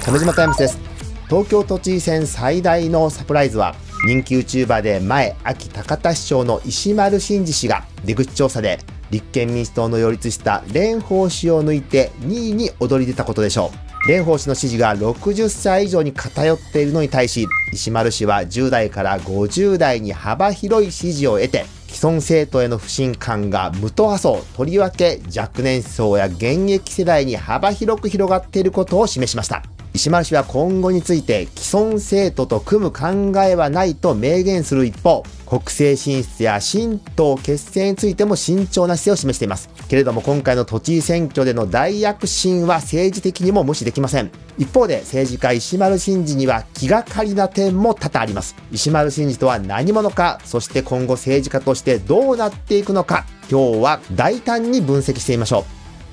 鮫島タイムスです。東京都知事選最大のサプライズは、人気 YouTuber で前秋高田市長の石丸伸二氏が出口調査で立憲民主党の擁立した蓮舫氏を抜いて2位に躍り出たことでしょう。蓮舫氏の支持が60歳以上に偏っているのに対し、石丸氏は10代から50代に幅広い支持を得て、既存政党への不信感が無党派層、とりわけ若年層や現役世代に幅広く広がっていることを示しました。石丸氏は今後について既存政党と組む考えはないと明言する一方、国政進出や新党結成についても慎重な姿勢を示しています。けれども今回の都知事選挙での大躍進は政治的にも無視できません。一方で政治家石丸伸二には気がかりな点も多々あります。石丸伸二とは何者か、そして今後政治家としてどうなっていくのか、今日は大胆に分析してみましょう。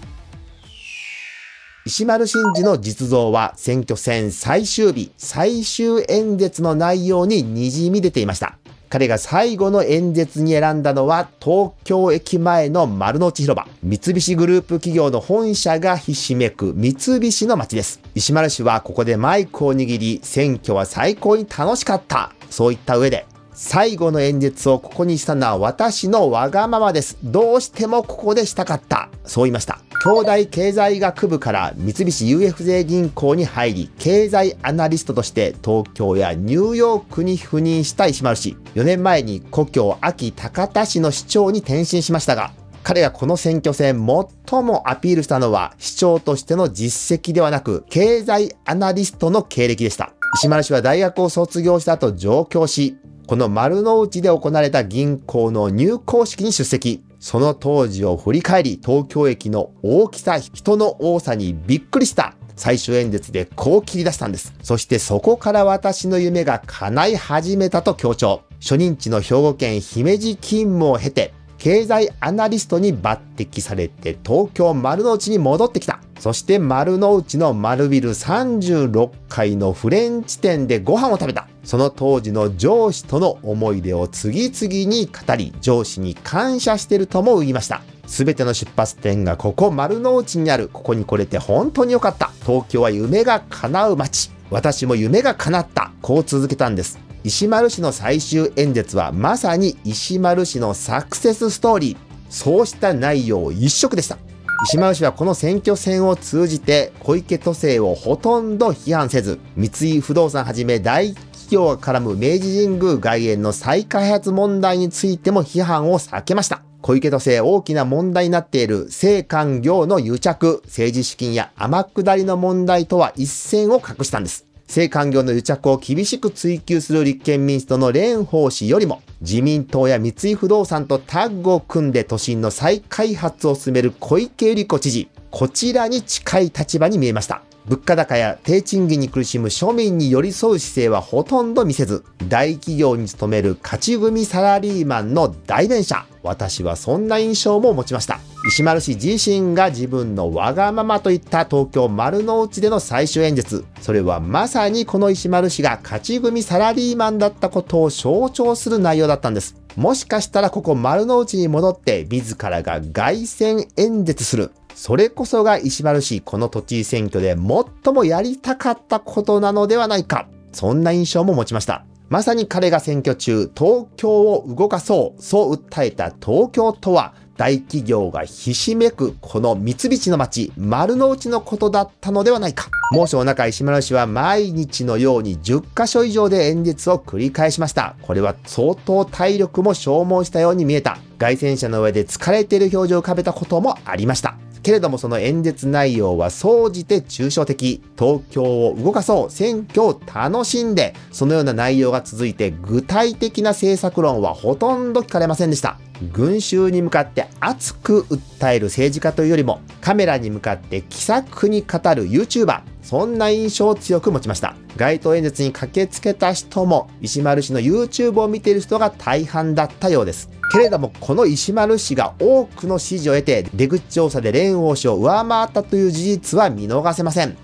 石丸伸二の実像は選挙戦最終日、最終演説の内容に滲み出ていました。彼が最後の演説に選んだのは東京駅前の丸の内広場。三菱グループ企業の本社がひしめく三菱の街です。石丸氏はここでマイクを握り、選挙は最高に楽しかった。そういった上で、最後の演説をここにしたのは私のわがままです。どうしてもここでしたかった。そう言いました。京大経済学部から三菱 UFJ 銀行に入り、経済アナリストとして東京やニューヨークに赴任した石丸氏。4年前に故郷安芸高田市の市長に転身しましたが、彼がこの選挙戦最もアピールしたのは市長としての実績ではなく、経済アナリストの経歴でした。石丸氏は大学を卒業した後上京し、この丸の内で行われた銀行の入行式に出席。その当時を振り返り、東京駅の大きさ、人の多さにびっくりした。最終演説でこう切り出したんです。そしてそこから私の夢が叶い始めたと強調。初任地の兵庫県姫路勤務を経て、経済アナリストに抜擢されて東京丸の内に戻ってきた。そして丸の内の丸ビル36階のフレンチ店でご飯を食べた。その当時の上司との思い出を次々に語り、上司に感謝してるとも言いました。すべての出発点がここ丸の内にある。ここに来れて本当に良かった。東京は夢が叶う街。私も夢が叶った。こう続けたんです。石丸氏の最終演説はまさに石丸氏のサクセスストーリー。そうした内容一色でした。石丸氏はこの選挙戦を通じて小池都政をほとんど批判せず、三井不動産はじめ大企業が絡む明治神宮外苑の再開発問題についても批判を避けました。小池都政大きな問題になっている政官業の癒着、政治資金や天下りの問題とは一線を画したんです。政官業の癒着を厳しく追及する立憲民主党の蓮舫氏よりも、自民党や三井不動産とタッグを組んで都心の再開発を進める小池百合子知事、こちらに近い立場に見えました。物価高や低賃金に苦しむ庶民に寄り添う姿勢はほとんど見せず、大企業に勤める勝ち組サラリーマンの代弁者。私はそんな印象も持ちました。石丸氏自身が自分のわがままといった東京丸の内での最終演説。それはまさにこの石丸氏が勝ち組サラリーマンだったことを象徴する内容だったんです。もしかしたらここ丸の内に戻って自らが凱旋演説する。それこそが石丸氏、この都知事選挙で最もやりたかったことなのではないか。そんな印象も持ちました。まさに彼が選挙中、東京を動かそう、そう訴えた東京とは、大企業がひしめくこの三菱の街、丸の内のことだったのではないか。猛暑の中、石丸氏は毎日のように10カ所以上で演説を繰り返しました。これは相当体力も消耗したように見えた。街宣車の上で疲れている表情を浮かべたこともありました。けれどもその演説内容は総じて抽象的。東京を動かそう、選挙を楽しんで、そのような内容が続いて具体的な政策論はほとんど聞かれませんでした。群衆に向かって熱く訴える政治家というよりも、カメラに向かって気さくに語る YouTuber。そんな印象を強く持ちました。街頭演説に駆けつけた人も、石丸氏の YouTube を見ている人が大半だったようです。けれども、この石丸氏が多くの支持を得て、出口調査で蓮舫氏を上回ったという事実は見逃せません。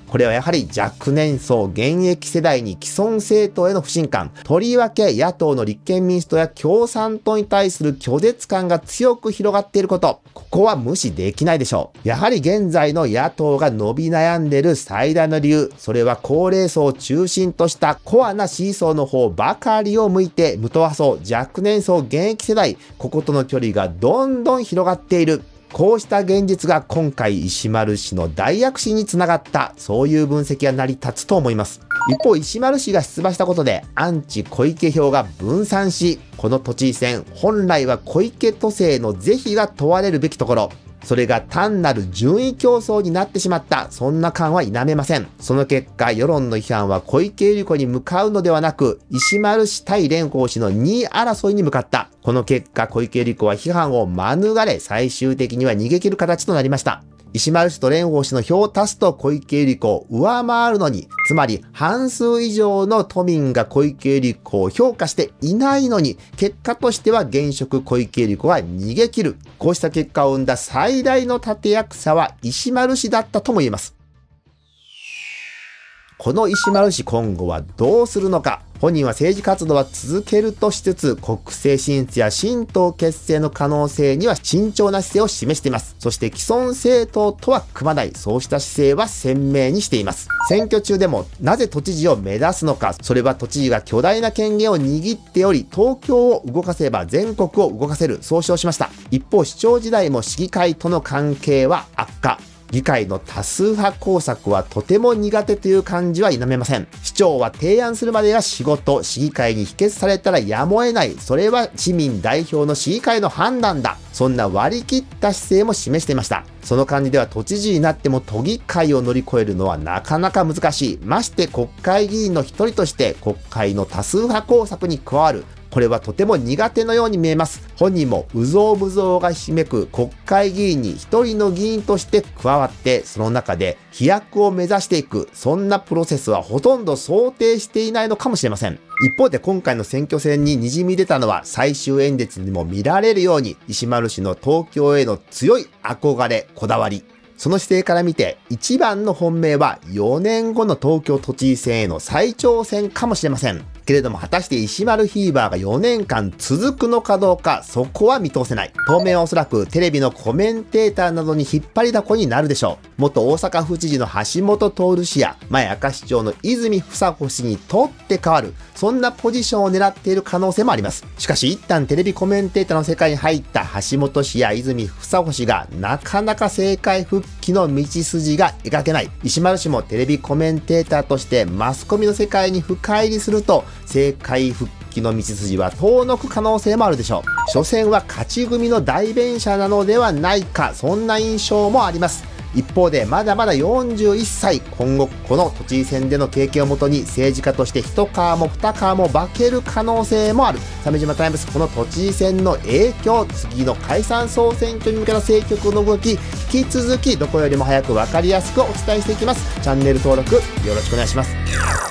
これはやはり若年層現役世代に既存政党への不信感、とりわけ野党の立憲民主党や共産党に対する拒絶感が強く広がっていること、ここは無視できないでしょう。やはり現在の野党が伸び悩んでいる最大の理由、それは高齢層を中心としたコアな支持層の方ばかりを向いて、無党派層、若年層現役世代、こことの距離がどんどん広がっている。こうした現実が今回石丸氏の大躍進につながった、そういう分析が成り立つと思います。一方、石丸氏が出馬したことでアンチ小池票が分散し、この都知事選、本来は小池都政の是非が問われるべきところ、それが単なる順位競争になってしまった、そんな感は否めません。その結果、世論の批判は小池百合子に向かうのではなく、石丸氏対蓮舫氏の2位争いに向かった。この結果、小池百合子は批判を免れ、最終的には逃げ切る形となりました。石丸氏と蓮舫氏の票を足すと小池百合子を上回るのに、つまり半数以上の都民が小池百合子を評価していないのに、結果としては現職小池百合子が逃げ切る。こうした結果を生んだ最大の立役者は石丸氏だったとも言えます。この石丸氏今後はどうするのか。本人は政治活動は続けるとしつつ、国政進出や新党結成の可能性には慎重な姿勢を示しています。そして既存政党とは組まない、そうした姿勢は鮮明にしています。選挙中でもなぜ都知事を目指すのか。それは都知事が巨大な権限を握っており、東京を動かせば全国を動かせる、そう主張しました。一方、市長時代も市議会との関係は悪化。議会の多数派工作はとても苦手という感じは否めません。市長は提案するまでが仕事、市議会に否決されたらやむを得ない。それは市民代表の市議会の判断だ。そんな割り切った姿勢も示していました。その感じでは都知事になっても都議会を乗り越えるのはなかなか難しい。まして国会議員の一人として国会の多数派工作に加わる。これはとても苦手のように見えます。本人も有象無象がひしめく国会議員に一人の議員として加わって、その中で飛躍を目指していく、そんなプロセスはほとんど想定していないのかもしれません。一方で今回の選挙戦に滲み出たのは、最終演説にも見られるように石丸氏の東京への強い憧れ、こだわり。その姿勢から見て、一番の本命は4年後の東京都知事選への再挑戦かもしれません。けれども果たして石丸フィーバーが4年間続くのかどうか、そこは見通せない。当面はおそらくテレビのコメンテーターなどに引っ張りだこになるでしょう。元大阪府知事の橋本徹氏や前明石町の泉房穂氏にとって変わる、そんなポジションを狙っている可能性もあります。しかし一旦テレビコメンテーターの世界に入った橋本氏や泉房穂氏がなかなか政界復帰の道筋が描けない。石丸氏もテレビコメンテーターとしてマスコミの世界に深入りすると、政界復帰の道筋は遠のく可能性もあるでしょう。所詮は勝ち組の代弁者なのではないか、そんな印象もあります。一方でまだまだ41歳、今後この都知事選での経験をもとに政治家として一皮も二皮も化ける可能性もある。鮫島タイムス、この都知事選の影響、次の解散総選挙に向けた政局の動き、引き続きどこよりも早く分かりやすくお伝えしていきます。チャンネル登録よろしくお願いします。